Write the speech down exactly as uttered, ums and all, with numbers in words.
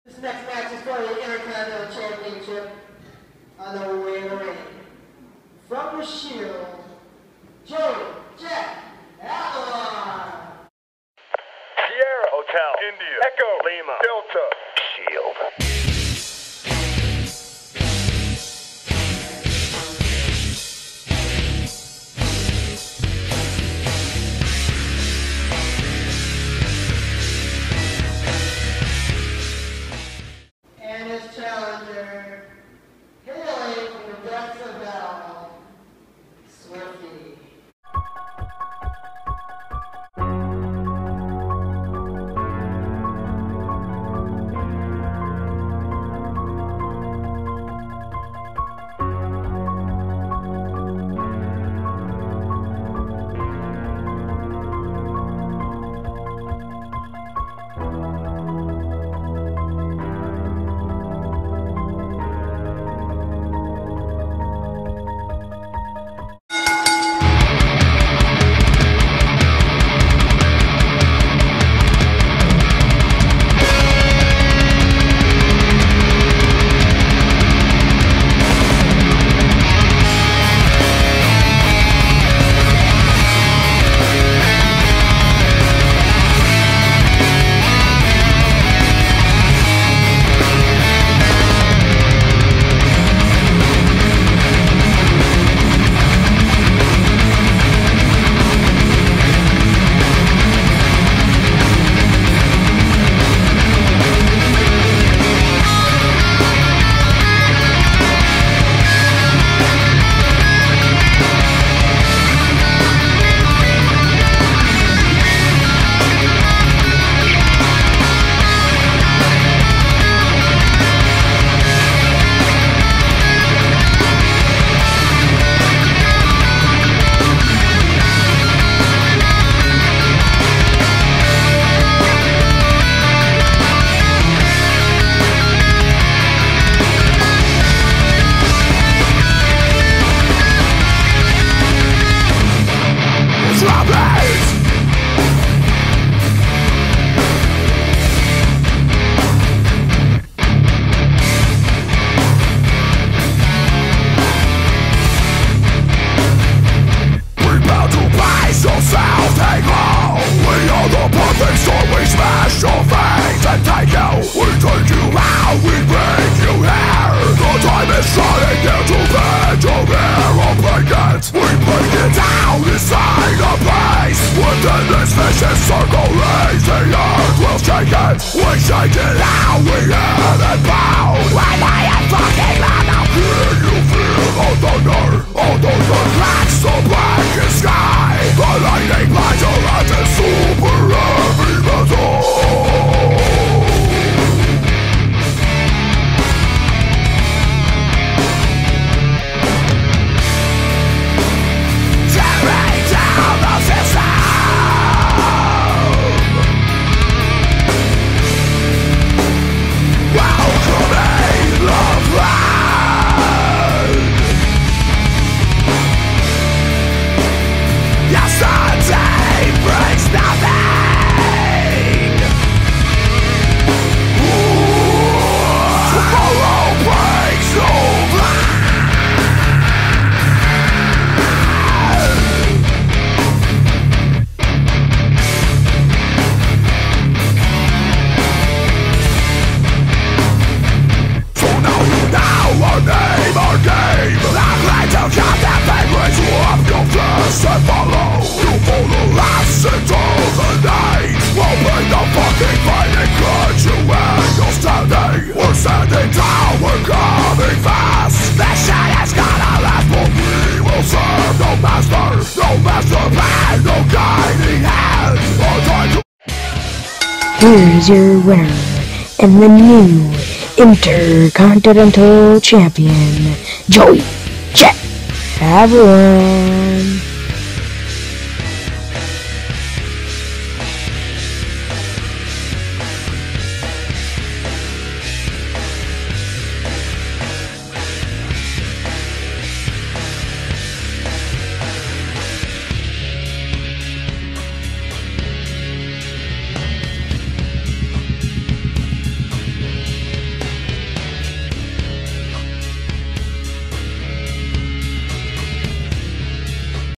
This next match is for the Intercontinental Championship on the way to the ring. From the Shield, Joey, Jack, Avalon. Sierra Hotel, India, Echo, Lima, Delta, Shield. And his challenger, hailing from the depths of Avalon, Swifty. We shake it out, we hit and bound. When I am fucking loud now. Can you feel the thunder? Although the cracks so black in sky, the lightning blinds your eyes in super heavy metal. Tearing down the system. Welcoming love ride. Yesterday brings nothing. Ooh, tomorrow brings no life. Our name, our game. I'm glad to cut that language up your flesh and follow. You follow us until the night. We'll bring the fucking fight and cut you where you're standing. We're standing down, we're coming fast. This shit is gonna last, but we will serve no master. No master plan, no guiding hand. Our time to Here's your winner and the new Intercontinental Champion, Joey Jet Avalon.